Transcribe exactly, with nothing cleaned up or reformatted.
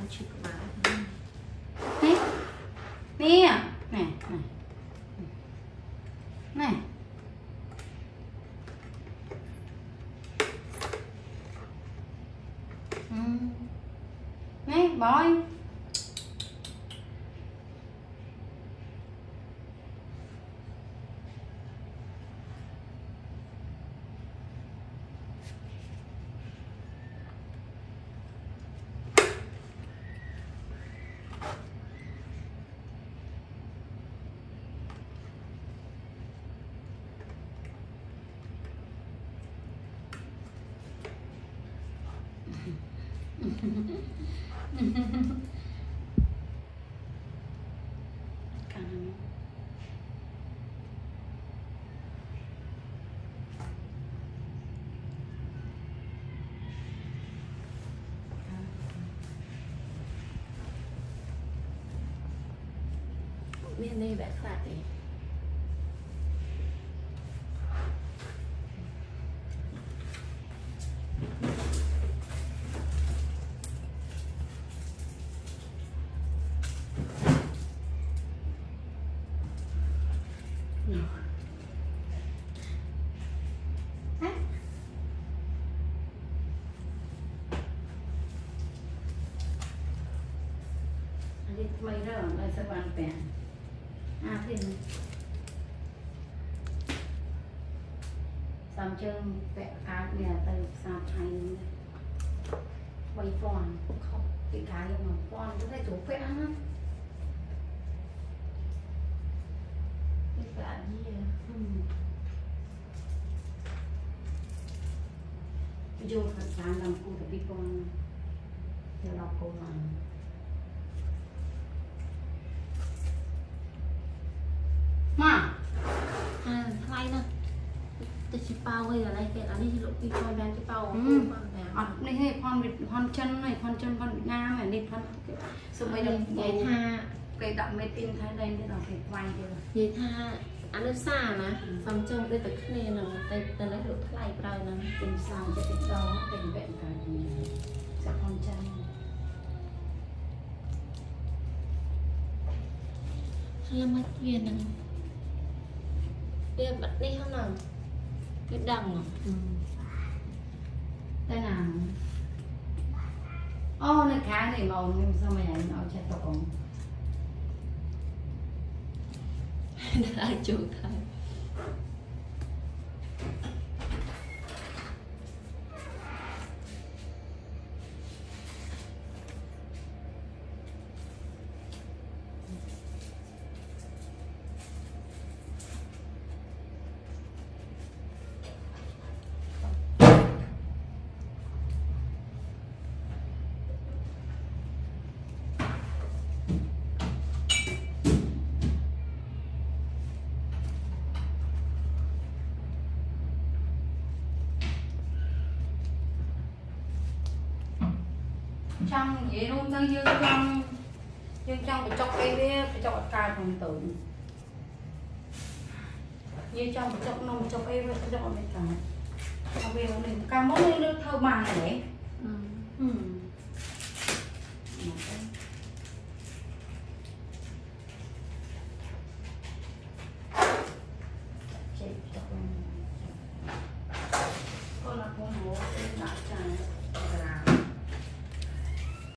xong chụp vào nè nè nè này nè bói miền này vẽ phạt đấy mày đó là sẽ bàn bèn à thì xong chân vẽ cá nhà từ sao thành quay toàn không cái cá nhưng mà toàn có thể chủ vẽ nữa cái cả gì vô thật sáng làm cô phải đi con theo đọc cô mà mà à thay nè tôi chỉ bao bây giờ này cái là đi lục đi coi đang cái bao ọt này hay con vịt con chân này con chân con Việt Nam này đi con xong bây giờ vậy tha cái đậm mê tin thái đây cái đó phải quay kia vậy tha ăn nước xa nè xong trong đây từ cái này là tay tay lấy được thay rồi nè tình sao cho cái đó tình vẹn cả sẽ con chân là mất viên nè đây bật đi không nào cái đằng à ừ. Đây nào ô này cá này màu nhưng sao mày lại nói cho tao cũng đã chủ thay trong vậy luôn tới dương trong dương trong phải chọc cái phải chọc cài phòng tử như trong phải chọc nông chọc cái phải chọc này cả bây giờ mình cam mốt lên thơ màng này đấy ừ.